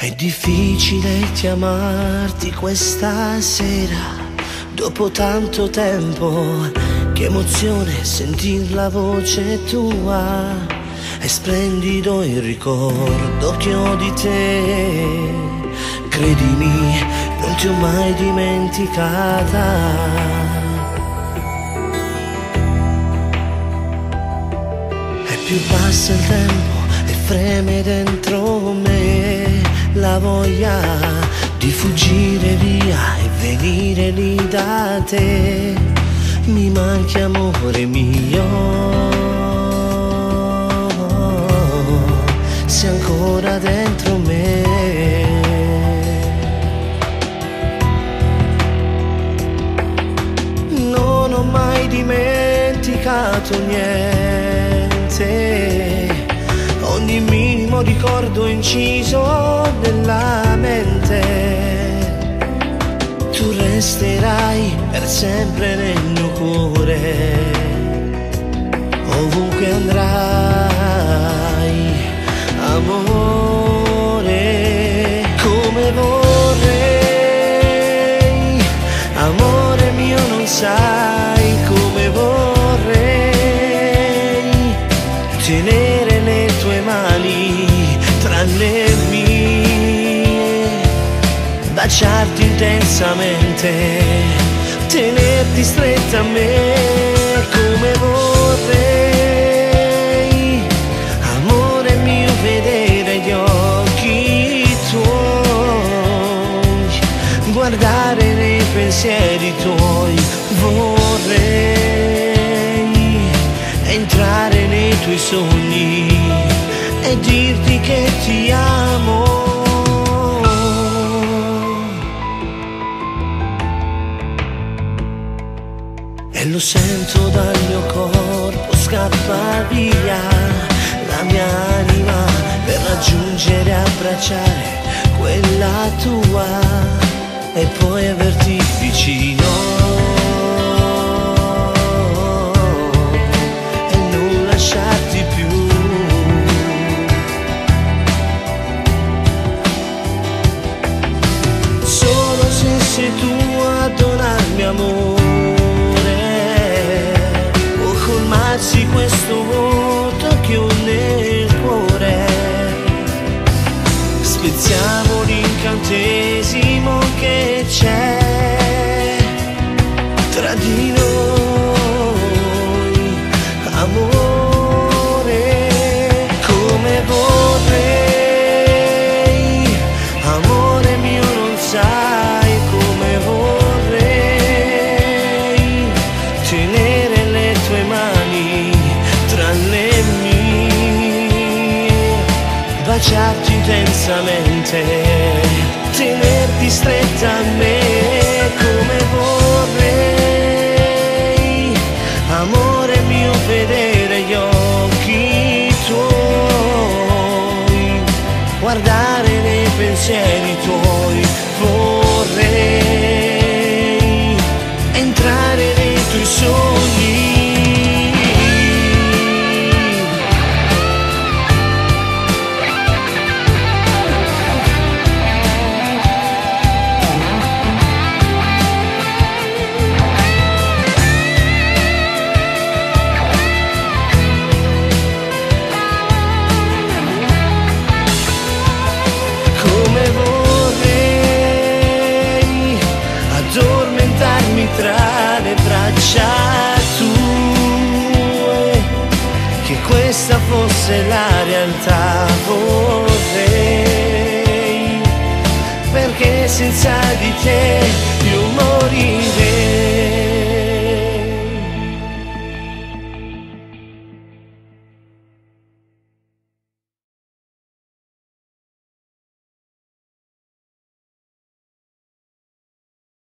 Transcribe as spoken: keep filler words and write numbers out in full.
È difficile chiamarti questa sera, dopo tanto tempo. Che emozione sentir la voce tua. È splendido il ricordo che ho di te. Credimi, non ti ho mai dimenticata. E più passa il tempo e freme dentro me la voglia di fuggire via e venire lì da te. Mi manchi amore mio, sei ancora dentro me. Non ho mai dimenticato niente, ogni minimo ricordo inciso nella mente. Tu resterai per sempre nel mio cuore, ovunque andrai, amore, come vorrei, amore mio, non sai come vorrei tenere le tue mani tra le mie, baciarti intensamente, tenerti stretta a me come vorrei, amore mio, vedere gli occhi tuoi, guardare nei pensieri tuoi. Vorrei entrare nei tuoi sogni e dirti che ti amo. E lo sento dal mio corpo, scappa via la mia anima per raggiungere e abbracciare quella tua e poi averti vicino e non lasciarti più. Solo se sei tu a donarmi amore, colmarsi questo vuoto che ho nel cuore. Spezziamo l'incantesimo che c'è tra di noi, amore, come vorrei, amore mio, non sai come vorrei tenere le tue mani tra le mie, baciarti intensamente, tenerti stretta a me come vorrei, amore mio, vedere gli occhi tuoi, guardare nei pensieri tuoi. Vorrei entrare nei tuoi sogni. Tra le braccia tue, che questa fosse la realtà. Vorrei, perché senza di te io morirei.